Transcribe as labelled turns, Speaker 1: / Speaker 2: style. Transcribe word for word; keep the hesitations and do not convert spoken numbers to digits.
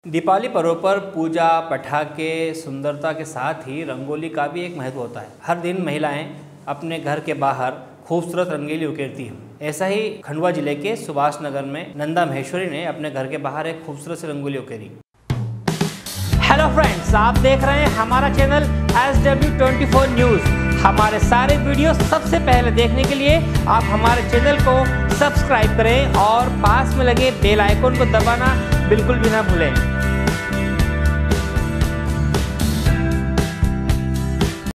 Speaker 1: दीपावली पर्व पर पूजा, पटाखे, सुंदरता के साथ ही रंगोली का भी एक महत्व होता है। हर दिन महिलाएं अपने घर के बाहर खूबसूरत रंगोली उकेरती हैं। ऐसा ही खंडवा जिले के सुभाष नगर में नंदा महेश्वरी ने अपने घर के बाहर एक खूबसूरत सी रंगोली उकेरी। हेलो फ्रेंड्स, आप देख रहे हैं हमारा channel S W twenty four news. हमारे सारे वीडियो सबसे पहले देखने के लिए आप हमारे चैनल को सब्सक्राइब करें और पास में लगे बेल आइकन को दबाना बिल्कुल भी ना भूलें।